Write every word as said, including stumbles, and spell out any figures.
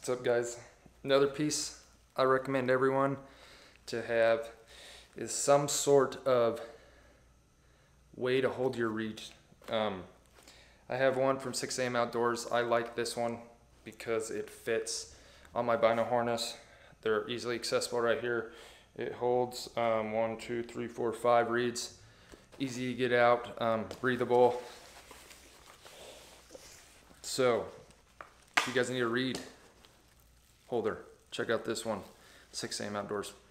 What's up, guys? Another piece I recommend everyone to have is some sort of way to hold your reed. Um, I have one from six A M Outdoors. I like this one because it fits on my bino harness. They're easily accessible right here. It holds um, one, two, three, four, five reeds. Easy to get out, um, breathable. So, if you guys need a reed holder, check out this one, six A M Outdoors.